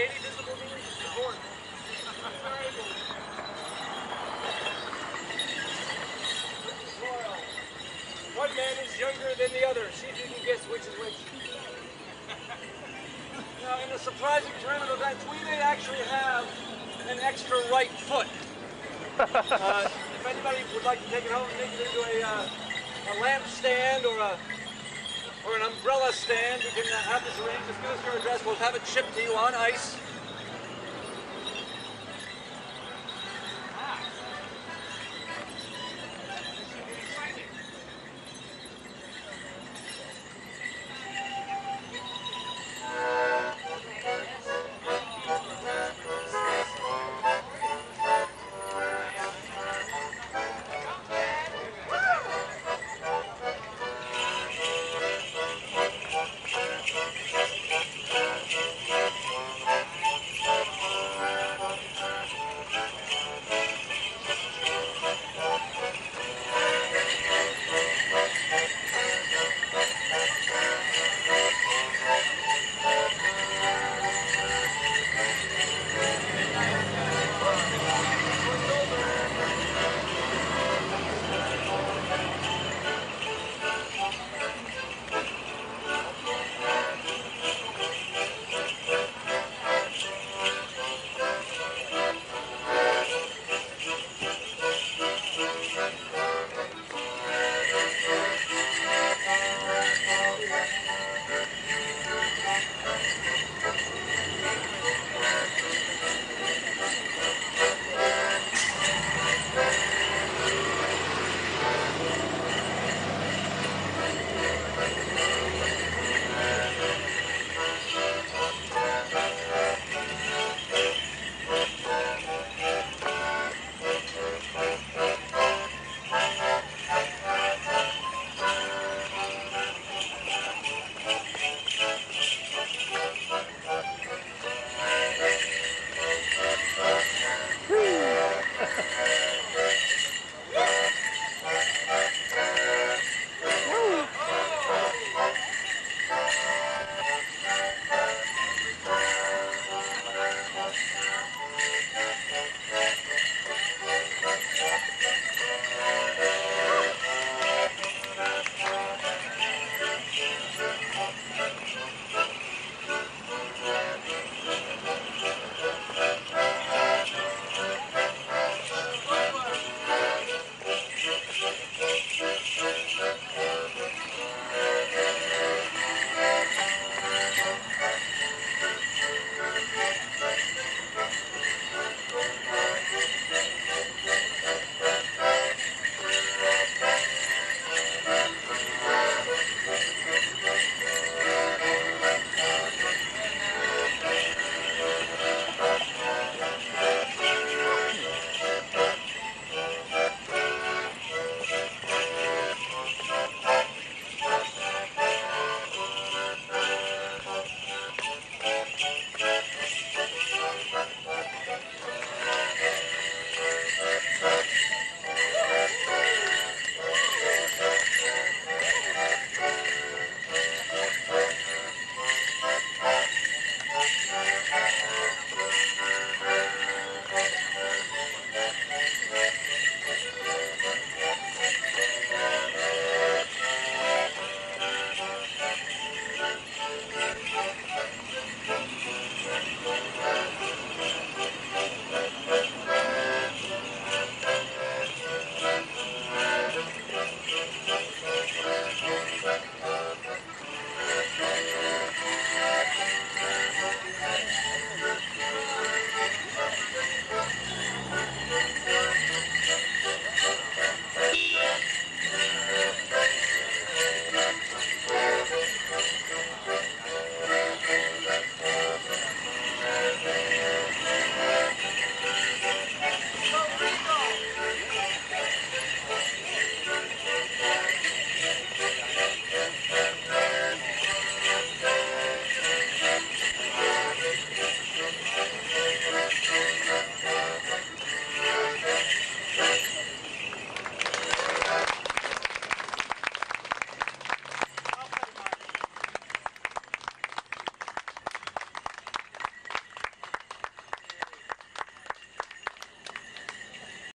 any visible means of support. One man is younger than the other. See if you can guess which is which. Now, in the surprising turn of events, we may actually have an extra right foot. If anybody would like to take it home and make it into a lamp stand or an umbrella stand, you can have this arranged. Just give us your address. We'll have it shipped to you on ice.